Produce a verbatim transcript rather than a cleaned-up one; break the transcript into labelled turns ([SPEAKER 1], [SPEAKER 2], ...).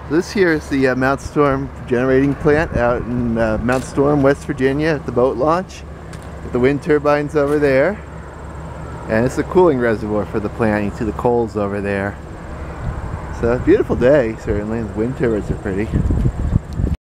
[SPEAKER 1] This here is the uh, Mount Storm generating plant out in uh, Mount Storm, West Virginia at the boat launch. With the wind turbines over there. And it's a cooling reservoir for the plant. You can see the coals over there. So, beautiful day, certainly. The wind turbines are pretty.